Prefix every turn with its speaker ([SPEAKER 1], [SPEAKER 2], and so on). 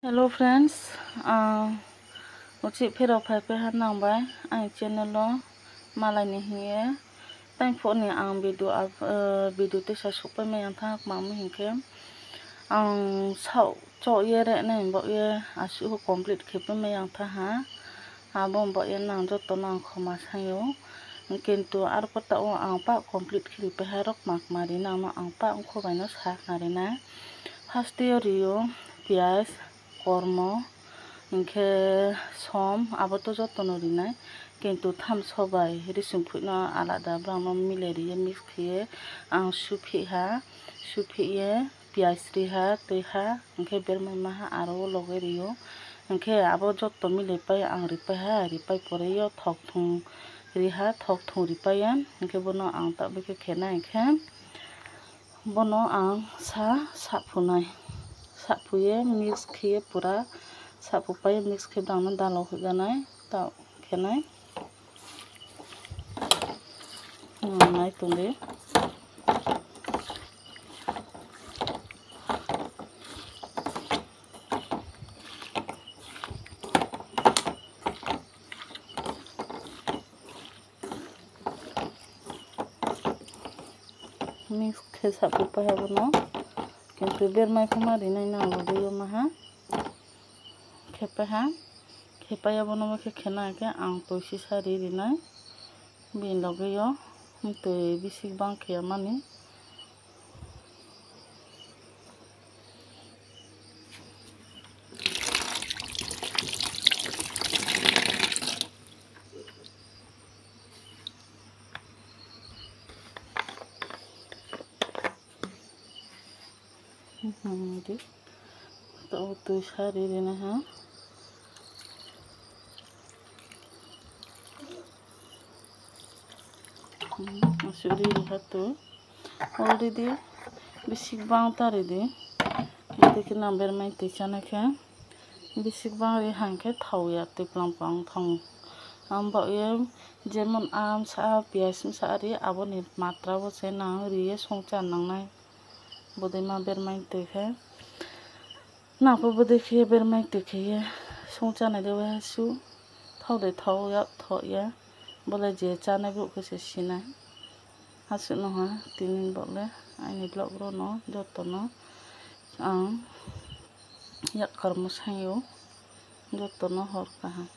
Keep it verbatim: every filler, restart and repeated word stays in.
[SPEAKER 1] Hello friends, uci phero phai pe han nang bai ang channel lo malai ni hiye tang pho ni ang video up video te sa sup me yang thak ma mu hin ke ang sau cho ye re ne bo ye asu complete ke pe me yang tha ha ha bom bo ye nang jo to nang khoma sayo কিন্তু আর পতা ও ang pa complete khili pe ha rok mak mari nang no ang pa ko bai no sak nari na first year rio pias kormo ইনকে সম আবতো যত্ন Rinnai কিন্তু থাম সবাই রিসুম ফুইনা আলাদা ব্রাহ্ম মিলেরিয়া mix খেয়ে আং সুফিহা সুফিয়ে পিয়াজ রিহা তৈহা ইনকে বেরমাই মাহা আরো লগে রিও ইনকে আবো যত্ন মিলে পাই আং রিপাই হা রিপাই পরে ইয় থক থুং রিহা থক থুং রিপাইয়া ইনকে বনো আং তাবিকে খেনা ইনকে বনো আং সা সাফুনাই সাফুয়ে মিক্স খেয়ে পুরা सापुपाय मिक्स के दाना दालो हो जाना है ता खेना है नाई तुंगे मिक्स के सापुपाय बनो किंतु बेर माय कुमारी नहीं ना लगे महा खेपा खेपाया बनवा के खेना के आं तोसी सारी रिना बिन लगे यो तो बिसी बां खेया माने तो तो सारी रिना है Masuri lihat tuh, already bisik bang tari di, itu kena bermain tiada kan, bisik bang rihan ke tahu ya tiplang bang thang, ambak ya zaman am sa biasa sehari abon ni matra bo senang ria songcan nang nai, bodai ma bermain tiada, nak bo bodai kia bermain tiada, songcan ada wahsu, tahu deh tahu ya tahu ya. बोले जे चाने book के सीना हासु न हा तीन बोले आइनि blog रो न जतो न आं या कर्म सायो जतो न हर कहा